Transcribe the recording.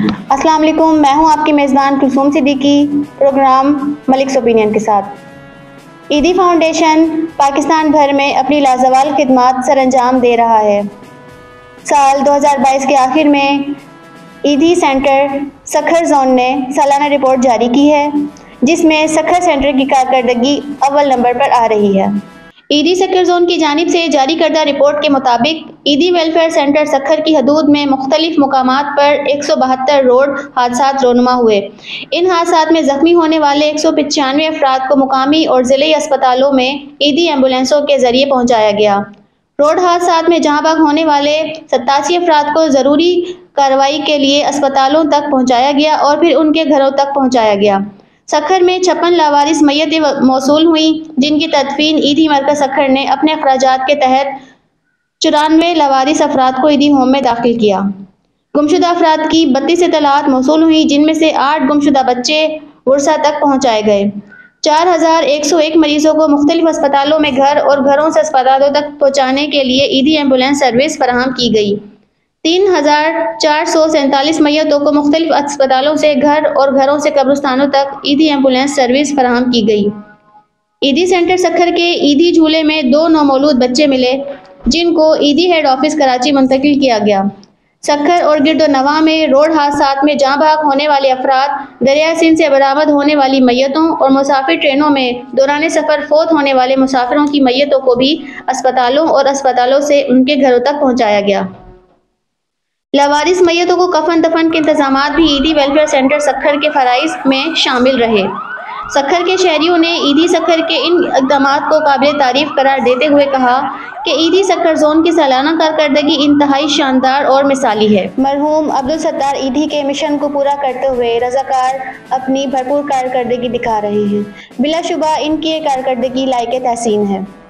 السلام علیکم، میں ہوں آپ کی میزبان کلثوم صدیقی، پروگرام ملک's اوپینین کے ساتھ۔ ایدھی فاؤنڈیشن پاکستان بھر میں اپنی لازوال خدمات سر انجام دے رہا ہے۔ سال 2022 کے آخر میں ایدھی سینٹر سکھر زون نے سالانہ رپورٹ جاری کی ہے، جس میں سکھر سینٹر کی کارکردگی اول نمبر پر آ رہی ہے۔ ایدھی سکھر زون کی جانب سے جاری کردہ رپورٹ کے مطابق ایدھی ویلفیئر سینٹر سکھر کی حدود میں مختلف مقامات پر 172 روڈ حادثات رونما ہوئے۔ ان حادثات میں زخمی ہونے والے 195 افراد کو مقامی اور ضلعی اسپتالوں میں ایدھی ایمبولینسوں کے ذریعے پہنچایا گیا۔ روڈ حادثات میں جاں بحق ہونے والے 87 افراد کو ضروری کارروائی کے لیے اسپتالوں تک پہنچایا گیا اور پھر ان کے گھروں تک پہنچایا گیا۔ سکھر میں 56 لاوارث میتیں موصول ہوئیں، جن کی تدفین ایدھی مرکز سکھر نے اپنے اخراجات کے تحت 94 لاوارث افراد کو ایدھی ہوم میں داخل کیا۔ گمشدہ افراد کی 32 اطلاعات موصول ہوئیں، جن میں سے 8 گمشدہ بچے ورثاء تک پہنچائے گئے۔ 4101 مریضوں کو مختلف اسپتالوں میں گھر اور گھروں سے اسپتالوں تک پہنچانے کے لیے ایدھی ایمبولینس سروس فراہم کی گئی۔ 3447 میتوں کو مختلف اسپتالوں سے گھر اور گھروں سے قبرستانوں تک ایدھی ایمبولینس سروس فراہم کی گئی۔ ایدھی سینٹر سکھر کے ایدھی جھولے میں 2 نومولود بچے ملے، جن کو ایدھی ہیڈ آفس کراچی منتقل کیا گیا۔ سکھر اور گرد و نواح میں روڈ حادثات میں جاں بحق ہونے والے افراد، دریائے سندھ سے برآمد ہونے والی میتوں اور مسافر ٹرینوں میں دوران سفر فوت ہونے والے مسافروں کی میتوں کو بھی اسپتالوں اور اسپتالوں سے ان کے گھروں تک پہنچایا گیا۔ لاوارث میتوں کو کفن دفن کے انتظامات بھی ایدھی ویلفیئر سینٹر سکھر کے فرائض میں شامل رہے۔ سکھر کے شہریوں نے ایدھی سکھر کے ان اقدامات کو قابل تعریف قرار دیتے ہوئے کہا کہ ایدھی سکھر زون کی سالانہ کارکردگی انتہائی شاندار اور مثالی ہے۔ مرحوم عبدالستار ایدھی کے مشن کو پورا کرتے ہوئے رضاکار اپنی بھرپور کارکردگی دکھا رہے ہیں۔ بلا شبہ ان کی یہ کارکردگی لائق تحسین ہے۔